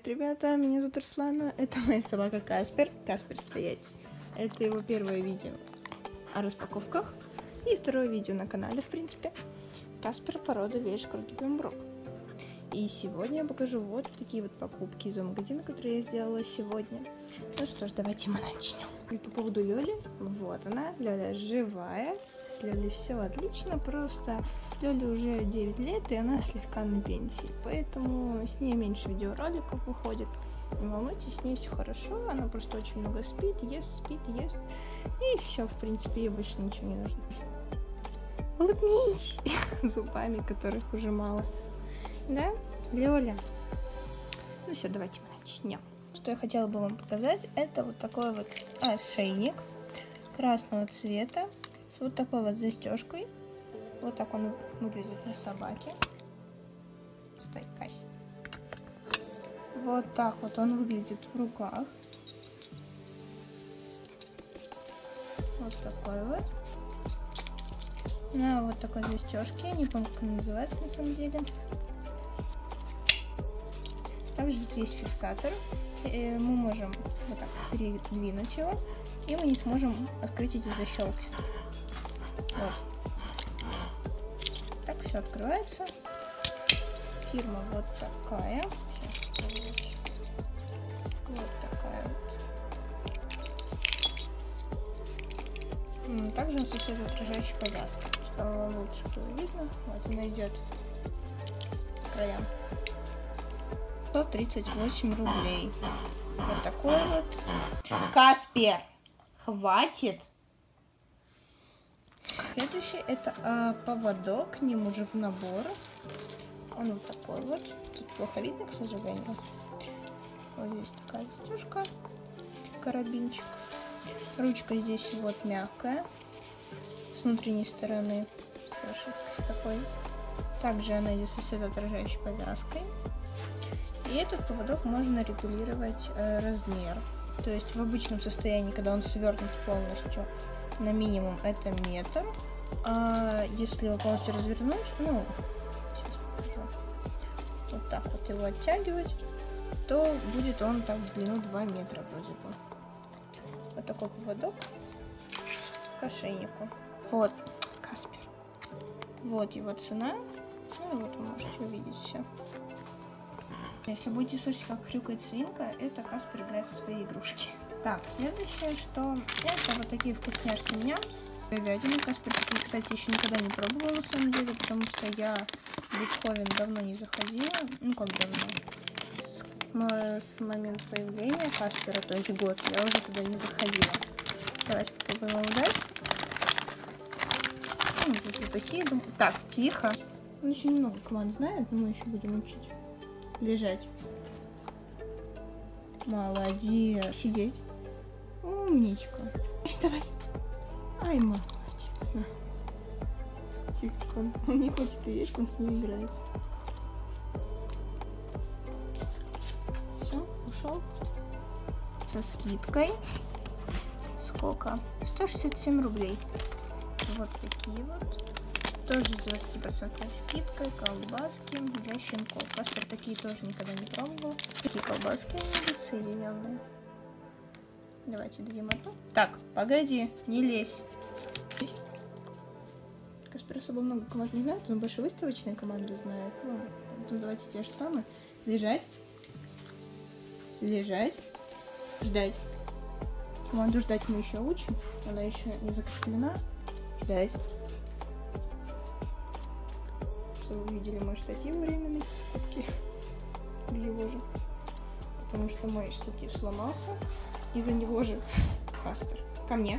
Привет, ребята, меня зовут Руслана, это моя собака Каспер. Каспер стоять. Это его первое видео о распаковках и второе видео на канале, в принципе. Каспер порода Welsh Пемброк. И сегодня я покажу вот такие вот покупки из магазина, которые я сделала сегодня. Ну что ж, давайте мы начнем. И по поводу Лёли, вот она, Лёля живая, с Лёлей все отлично, просто Лёле уже 9 лет, и она слегка на пенсии, поэтому с ней меньше видеороликов выходит. Не волнуйтесь, с ней все хорошо, она просто очень много спит, ест, и все, в принципе, ей больше ничего не нужно. Улыбнись зубами, которых уже мало. Да, Лёля? Ну все, давайте мы начнем. Что я хотела бы вам показать, это вот такой вот ошейник красного цвета с вот такой вот застежкой. Вот так он выглядит на собаке. Стой, Кась. Вот так вот он выглядит в руках. Вот такой вот. На вот такой застежке. Не помню, как она называется на самом деле. Также тут есть фиксатор. Мы можем вот так передвинуть его, и мы не сможем открыть эти защелки. Вот. Так все открывается. Фирма вот такая. Сейчас, вот такая вот. Также он со отражающей повязкой, чтобы вам лучше было видно. Вот она идет к краям. 138 рублей. Вот такой вот. Каспер, хватит. Следующий это поводок, к нему же в набор. Он вот такой вот. Тут плохо видно, к сожалению. Вот здесь такая застежка, карабинчик. Ручка здесь вот мягкая, с внутренней стороны, с такой. Также она идет со светоотражающей повязкой. И этот поводок можно регулировать размер. То есть в обычном состоянии, когда он свернут полностью на минимум, это метр. А если его полностью развернуть, ну, сейчас покажу, вот так вот его оттягивать, то будет он так в длину 2 метра вроде бы. Вот такой поводок к ошейнику. Вот, Каспер. Вот его цена. Ну и вот вы можете увидеть все. Если будете слышать, как хрюкает свинка, это Каспер играет со своей игрушки. Так, следующее, что это вот такие вкусняшки Нямс. Говядина. Каспер такие, кстати, еще никогда не пробовала, на самом деле, потому что я в Бетховен давно не заходила. Ну, как давно? С момента появления Каспера, то есть год, я уже туда не заходила. Давайте попробуем его дать. Ну, тут вот такие, думаю. Так, тихо. Он еще немного команд знает, но мы еще будем учить. Лежать. Молодец. Сидеть. Умничка. Вставай. Ай, молодец. На. Тихо. Он не хочет есть, он с ней играет. Все, ушел. Со скидкой. Сколько? 167 рублей. Вот такие вот. Тоже с 20% скидкой, колбаски для щенков. Каспер такие тоже никогда не пробовал. Такие колбаски будут соединенные. Давайте дадим одну. Так, погоди, не лезь. Каспер особо много команд не знает, он больше выставочные команды знает. Ну, давайте те же самые. Лежать. Лежать. Ждать. Команду ждать мы еще учим. Она еще не закреплена. Ждать. Чтобы вы видели мой штатив временный покупки в его же, потому что мой штатив сломался из-за него же. Каспер, ко мне.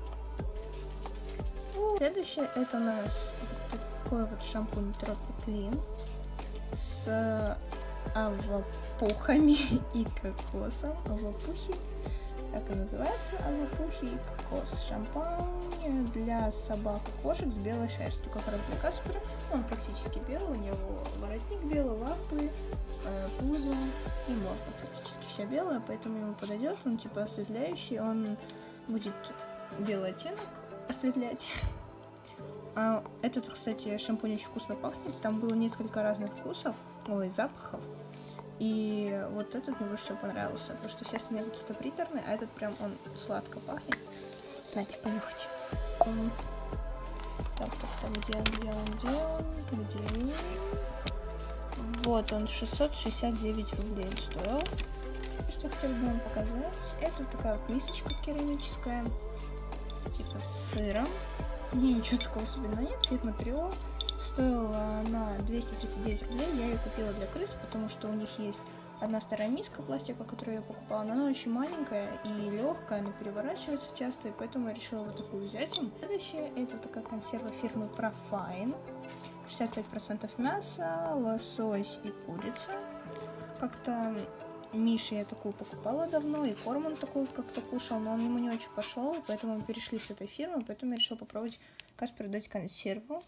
Следующее это у нас вот такой вот шампунь Tropic Clean с авапухами и кокосом. Авапухи, так и называется, авапухи и кокос. Шампунь для собак и кошек с белой шерстью, как раз для Каспера. Он практически белый, у него воротник белый, лапы, пузо и морда практически вся белая, поэтому ему подойдет. Он типа осветляющий, он будет белый оттенок осветлять. А этот, кстати, шампунь очень вкусно пахнет. Там было несколько разных вкусов, ой, запахов. И вот этот мне больше всего понравился, потому что все остальные какие-то приторные, а этот прям он сладко пахнет. Знаете, понюхать. Так, где он? Вот он, 669 рублей стоил. Что я хотела бы вам показать, это такая вот мисочка керамическая, типа с сыром. Мне ничего такого особенного нет, фирма Трио. Стоила она 239 рублей, я ее купила для крыс, потому что у них есть одна старая миска пластика, которую я покупала, но она очень маленькая и легкая, она переворачивается часто, и поэтому я решила вот такую взять. Следующая это такая консерва фирмы Profine, 65% мяса, лосось и курица. Как-то Мише я такую покупала давно, и корм он такой как-то кушал, но он ему не очень пошел, поэтому мы перешли с этой фирмы, поэтому я решила попробовать Касперу дать консерву.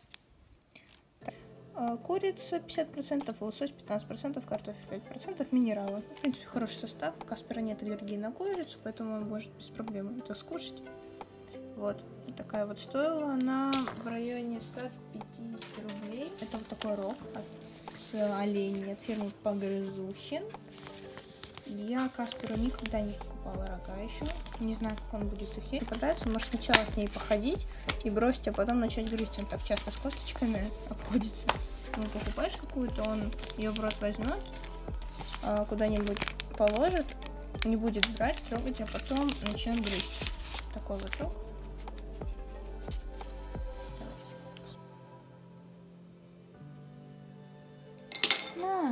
Курица 50%, лосось 15%, картофель 5%, минералы. В принципе, хороший состав. У Каспера нет аллергии на курицу, поэтому он может без проблем это скушать. Вот. И такая вот стоила она в районе 150 рублей. Это вот такой рог с оленей от фирмы Погрызухин. Я Касперу никогда не покупала рога еще. Не знаю, как он будет их есть. Попадается, может сначала с ней походить и бросить, а потом начать грызть. Он так часто с косточками обходится. Ну, покупаешь какую-то, он ее в рот возьмет, куда-нибудь положит, не будет брать, трогать, а потом начнет грызть. Такой вот рог. На!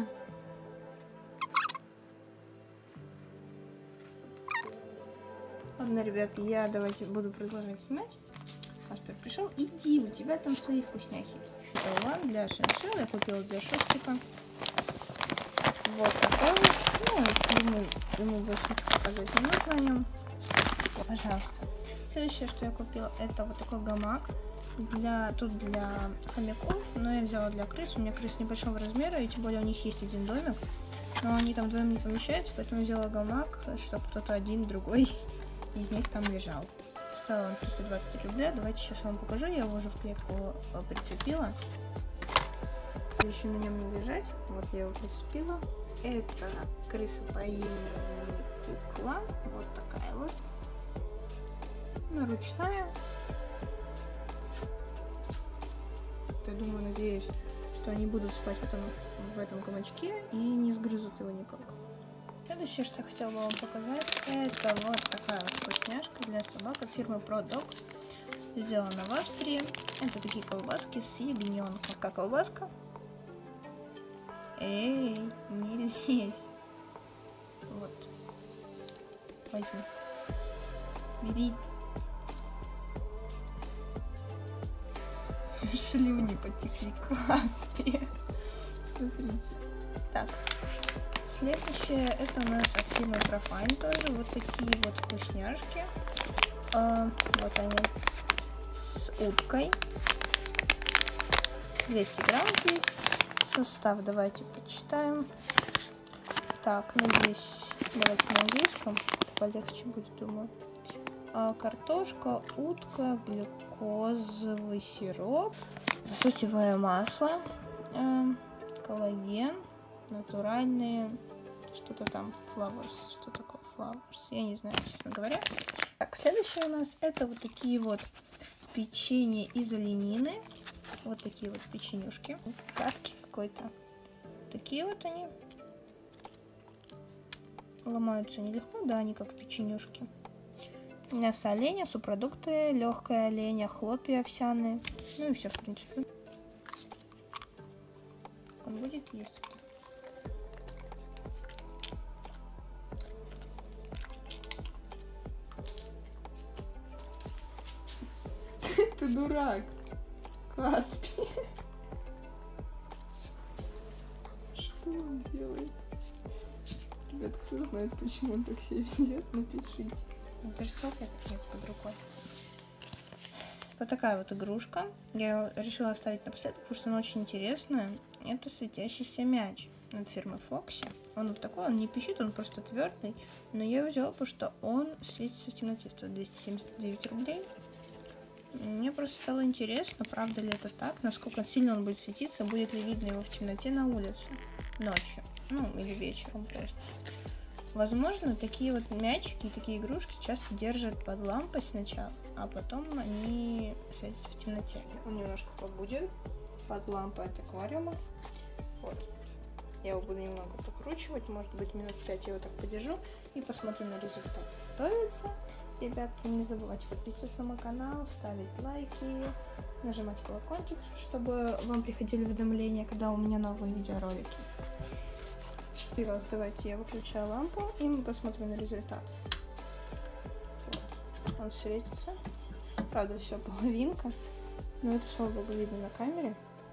Ладно, ребят, я давайте буду продолжать снимать. Каспер пришел. Иди, у тебя там свои вкусняхи. Это улан для шиншилла, я купила для шостика. Вот такой вот. Ну, ему больше ничего показывать не нужно о нем. Пожалуйста. Следующее, что я купила, это вот такой гамак. Тут для хомяков, но я взяла для крыс. У меня крыс небольшого размера, и тем более у них есть один домик. Но они там вдвоем не помещаются, поэтому взяла гамак, чтобы кто-то один, другой из них там лежал. Стоил он 320 рублей. Давайте сейчас вам покажу. Я его уже в клетку прицепила. Еще на нем не лежать. Вот я его прицепила. Это крыса по имени Кукла. Вот такая вот. Она ручная. Я думаю, надеюсь, что они будут спать потом в этом гамачке и не сгрызут его никак. Следующее, что я хотела бы вам показать, это вот такая вот вкусняшка для собак от фирмы ProDog. Сделана в Австрии. Это такие колбаски с ягненком. Какая колбаска? Эй, не лезь. Вот. Возьми. Бери. Слюни потекли. Каспер. Смотрите. Так. Следующее, это у нас от фирмы Profine тоже. Вот такие вот вкусняшки. Вот они. С уткой. 200 грамм здесь. Состав давайте почитаем. Так, надеюсь, давайте на английском. Полегче будет, думаю. Картошка, утка, глюкозовый сироп, сосевое масло, коллаген, натуральные, что-то там, flowers, что такое flowers, я не знаю, честно говоря. Так, следующее у нас это вот такие вот печенье из оленины, вот такие вот печенюшки, катки какой-то, такие вот они, ломаются нелегко, да, они как печенюшки. Мясо оленя, субпродукты, легкое оленя, хлопья овсяные. Ну и все, в принципе. Он будет есть. Ты дурак. Каспи. Что он делает? Ребят, кто знает, почему он так себя ведет, напишите. Даже салфеток нет под рукой. Вот такая вот игрушка. Я решила оставить напоследок, потому что она очень интересная. Это светящийся мяч от фирмы Foxy. Он вот такой, он не пищит, он просто твердый. Но я его взяла, потому что он светится в темноте. Стоит 279 рублей. Мне просто стало интересно, правда ли это так, насколько сильно он будет светиться, будет ли видно его в темноте на улице ночью. ну, или вечером просто. Возможно, такие вот мячики и такие игрушки часто держат под лампой сначала, а потом они светятся в темноте. Он немножко побудет под лампой от аквариума. Вот. Я его буду немного покручивать, может быть, минут 5 я его так подержу и посмотрим на результат. Готовится. Ребятки, не забывайте подписываться на мой канал, ставить лайки, нажимать колокольчик, чтобы вам приходили уведомления, когда у меня новые видеоролики. Сейчас давайте я выключаю лампу и мы посмотрим на результат. Вот. Он светится. Правда, все половинка, но это, слава богу, видно на камере.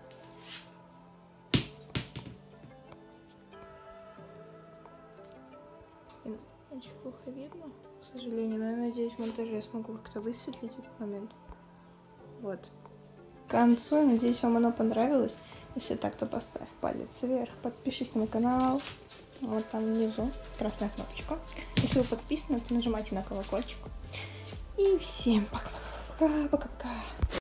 Очень плохо видно, к сожалению, но я надеюсь, в монтаже я смогу как-то высветлить этот момент. Вот. К концу, я надеюсь, вам оно понравилось. Если так, то поставь палец вверх, подпишись на мой канал. Вот там внизу красная кнопочка. Если вы подписаны, то нажимайте на колокольчик. И всем пока-пока-пока-пока.